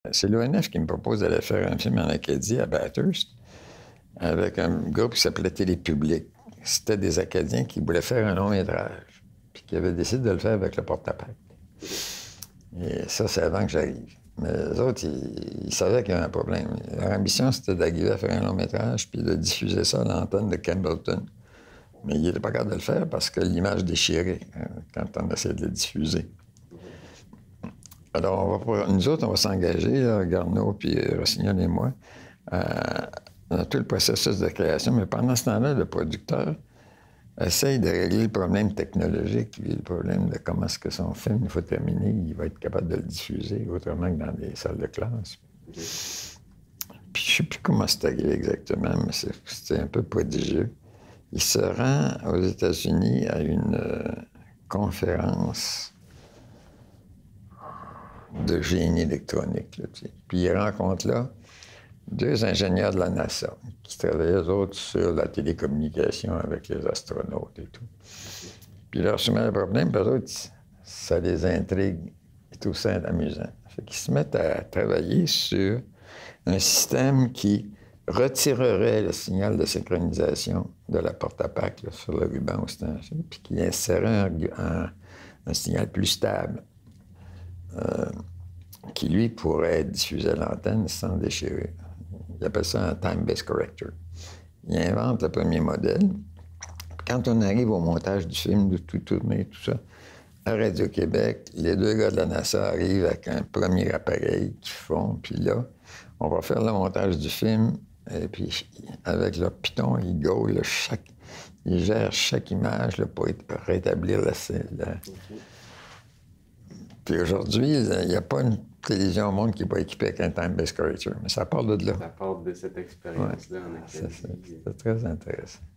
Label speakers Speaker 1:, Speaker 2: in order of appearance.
Speaker 1: C'est l'ONF qui me propose d'aller faire un film en Acadie, à Bathurst, avec un groupe qui s'appelait Télépublic. C'était des Acadiens qui voulaient faire un long-métrage, puis qui avaient décidé de le faire avec le porte-à-pac. Et ça, c'est avant que j'arrive. Mais les autres, ils savaient qu'il y avait un problème. Leur ambition, c'était d'arriver à faire un long-métrage, puis de diffuser ça à l'antenne de Campbellton. Mais ils n'étaient pas capables de le faire parce que l'image déchirait quand on essayait de le diffuser. Alors, nous autres, on va s'engager, Garneau, puis Rossignol et moi, dans tout le processus de création. Mais pendant ce temps-là, le producteur essaye de régler le problème technologique, le problème de comment est-ce que son film, il faut terminer, il va être capable de le diffuser autrement que dans des salles de classe. Puis je ne sais plus comment c'est arrivé exactement, mais c'était un peu prodigieux. Il se rend aux États-Unis à une conférence de génie électronique. Là, puis il rencontre là 2 ingénieurs de la NASA qui travaillaient, eux autres, sur la télécommunication avec les astronautes et tout. Puis leur soumet le problème, puis eux autres, ça les intrigue et tout ça est amusant. Fait qu'ils se mettent à travailler sur un système qui retirerait le signal de synchronisation de la porte-à-pac sur le ruban ustensile, puis qui insérerait un signal plus stable, qui, lui, pourrait être diffusé à l'antenne sans déchirer. Il appelle ça un time-based corrector. Il invente le premier modèle. Quand on arrive au montage du film, de tout tourner, tout ça, à Radio-Québec, les 2 gars de la NASA arrivent avec un premier appareil qu'ils font, puis là, on va faire le montage du film, et puis avec leur Python, ils gèrent chaque image là, pour rétablir la scène. Puis aujourd'hui, il n'y a pas une télévision au monde qui n'est pas équipée avec un time-based corrector, mais ça part de là.
Speaker 2: Ça part de cette expérience-là en Acadie.
Speaker 1: C'est très intéressant.